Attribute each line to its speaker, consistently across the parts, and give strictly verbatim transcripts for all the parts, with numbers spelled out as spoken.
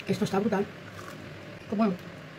Speaker 1: Esto está brutal. Qué bueno.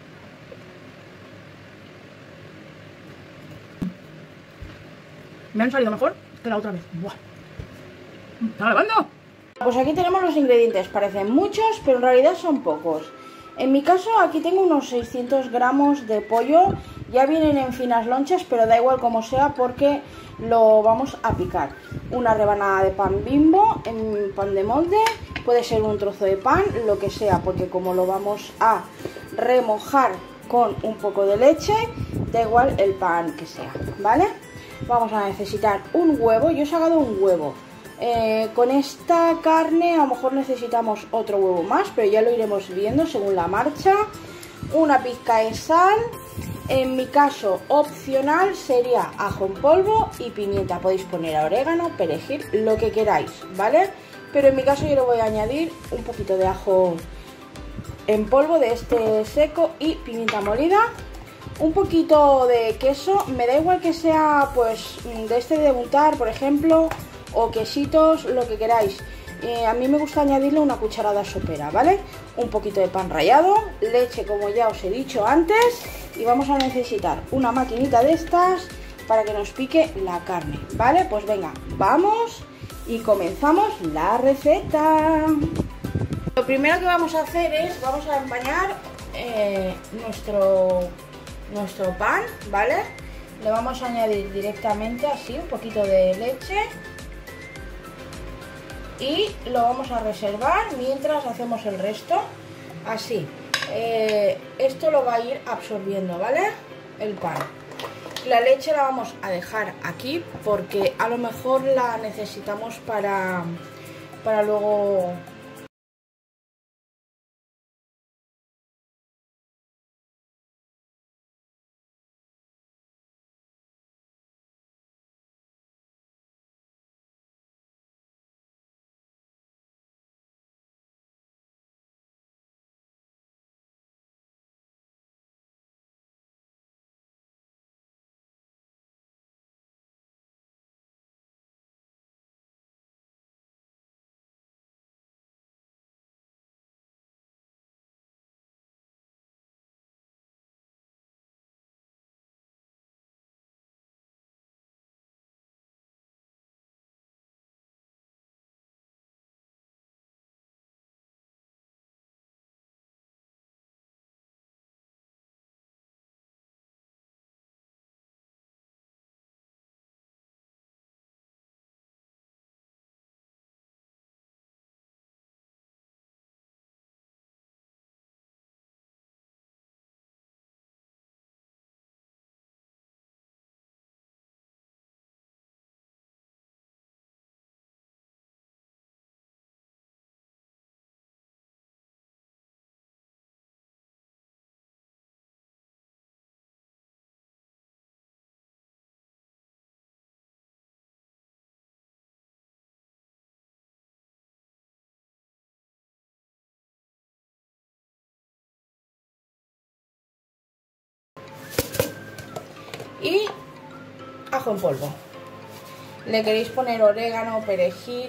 Speaker 1: Me han salido mejor que la otra vez. Buah. ¿Está grabando?
Speaker 2: Pues aquí tenemos los ingredientes. Parecen muchos, pero en realidad son pocos. En mi caso aquí tengo unos seiscientos gramos de pollo. Ya vienen en finas lonchas, pero da igual como sea porque lo vamos a picar. Una rebanada de pan Bimbo en pan de molde. Puede ser un trozo de pan, lo que sea, porque como lo vamos a remojar con un poco de leche, da igual el pan que sea, ¿vale? Vamos a necesitar un huevo. Yo he sacado un huevo. Eh, con esta carne a lo mejor necesitamos otro huevo más, pero ya lo iremos viendo según la marcha. Una pizca de sal. En mi caso opcional sería ajo en polvo y pimienta. Podéis poner orégano, perejil, lo que queráis, ¿vale? Pero en mi caso yo le voy a añadir un poquito de ajo en polvo de este seco y pimienta molida. Un poquito de queso, me da igual que sea pues de este de untar, por ejemplo, o quesitos, lo que queráis. Eh, a mí me gusta añadirle una cucharada sopera, ¿vale? Un poquito de pan rallado, leche como ya os he dicho antes, y vamos a necesitar una maquinita de estas para que nos pique la carne, ¿vale? Pues venga, vamos y comenzamos la receta. Lo primero que vamos a hacer es, vamos a empañar eh, nuestro, nuestro pan, ¿vale? Le vamos a añadir directamente así un poquito de leche. Y lo vamos a reservar mientras hacemos el resto. Así. Eh, esto lo va a ir absorbiendo, ¿vale? El pan. La leche la vamos a dejar aquí porque a lo mejor la necesitamos para, para luego... Y ajo en polvo. Le queréis poner orégano, perejil.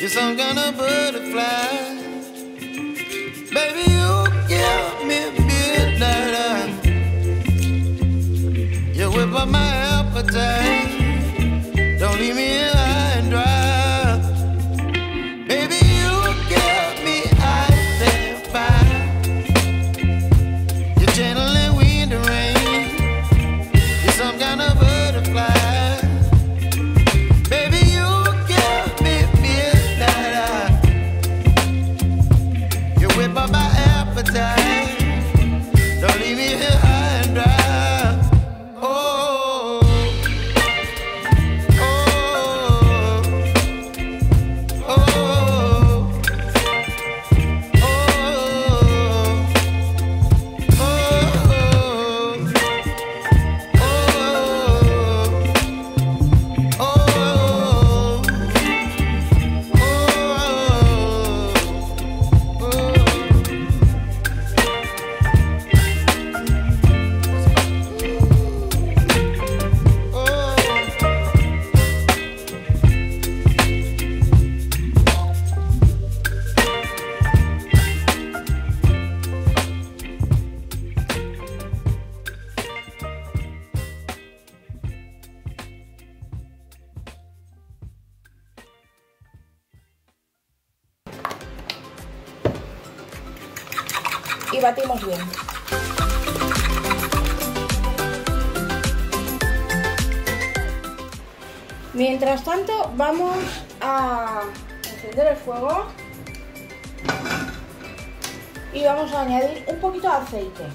Speaker 3: You're some kind of butterfly. Baby, you give me midnight. You whip up my appetite. Don't leave me here high and dry. Baby, you give me ice and fire. You're channeling wind and rain. You're some kind of butterfly. Baby, you give me midnight. You whip up my appetite. Don't leave me here high and dry.
Speaker 2: Y batimos bien. Mientras tanto vamos a encender el fuego y vamos a añadir un poquito de aceite.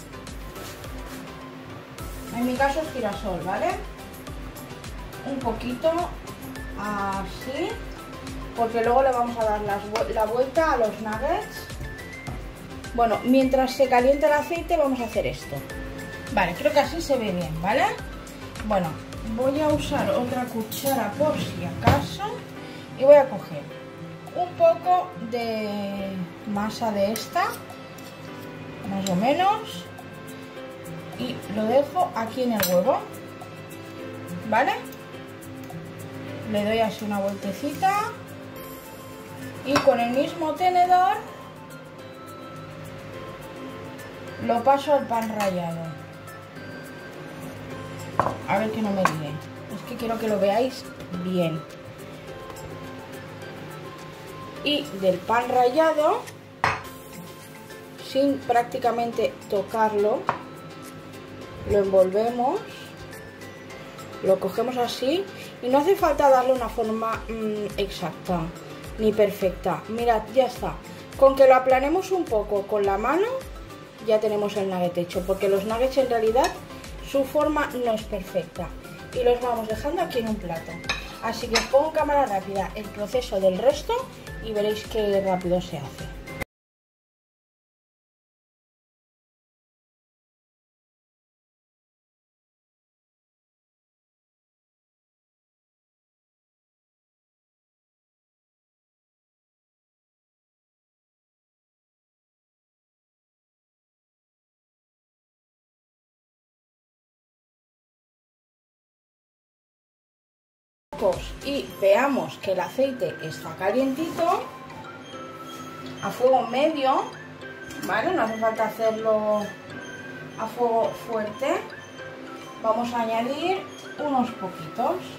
Speaker 2: En mi caso es girasol, ¿vale? Un poquito así, porque luego le vamos a dar las, la vuelta a los nuggets. Bueno, mientras se calienta el aceite vamos a hacer esto. Vale, creo que así se ve bien, ¿vale? Bueno, voy a usar otra cuchara por si acaso y voy a coger un poco de masa de esta, más o menos, y lo dejo aquí en el huevo, ¿vale? Le doy así una vueltecita y con el mismo tenedor lo paso al pan rallado. A ver que no me líe. Es que quiero que lo veáis bien. Y del pan rallado, sin prácticamente tocarlo, lo envolvemos, lo cogemos así y no hace falta darle una forma mmm, exacta ni perfecta. Mirad, ya está. Con que lo aplanemos un poco con la mano ya tenemos el nugget hecho, porque los nuggets en realidad su forma no es perfecta y los vamos dejando aquí en un plato. Así que os pongo en cámara rápida el proceso del resto y veréis qué rápido se hace. Y veamos que el aceite está calientito, a fuego medio, ¿vale? No hace falta hacerlo a fuego fuerte. Vamos a añadir unos poquitos.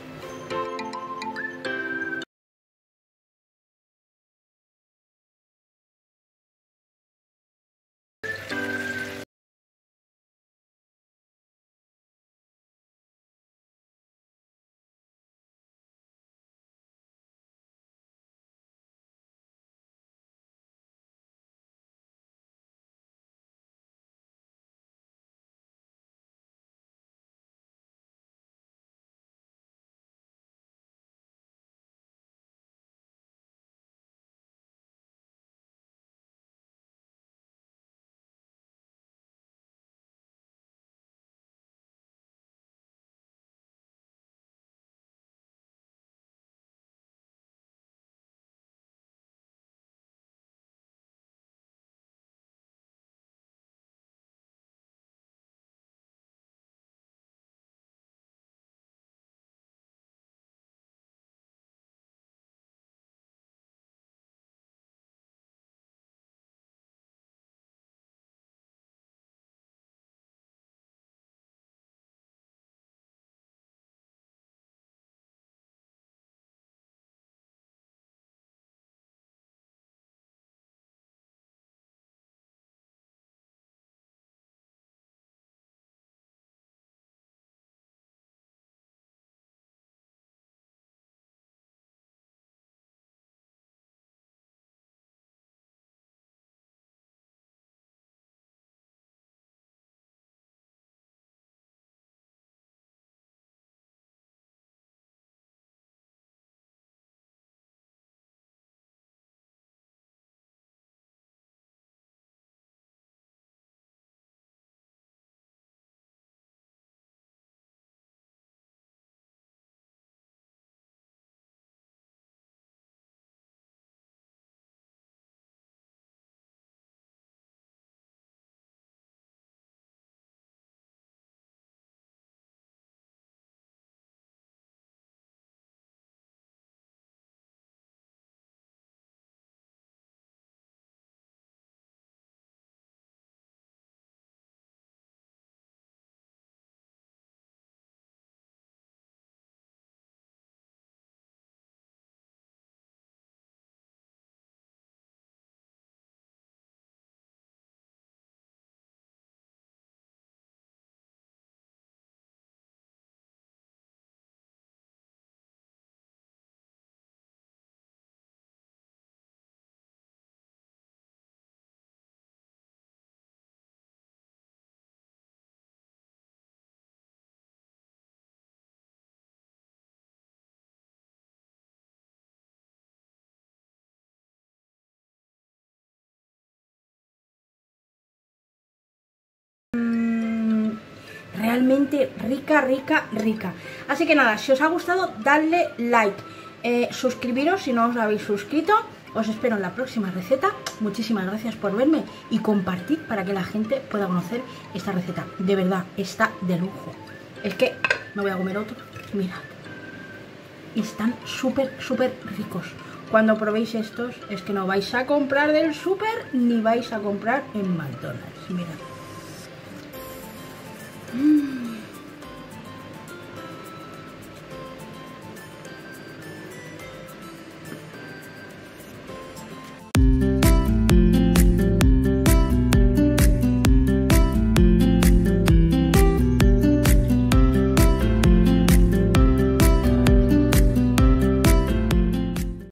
Speaker 1: mmm, realmente rica, rica, rica. Así que nada, si os ha gustado, dadle like, eh, suscribiros si no os habéis suscrito. Os espero en la próxima receta. Muchísimas gracias por verme y compartir para que la gente pueda conocer esta receta. De verdad, está de lujo. Es que me voy a comer otro. Mirad. Están súper, súper ricos. Cuando probéis estos, es que no vais a comprar del súper ni vais a comprar en McDonald's. Mirad. Mm.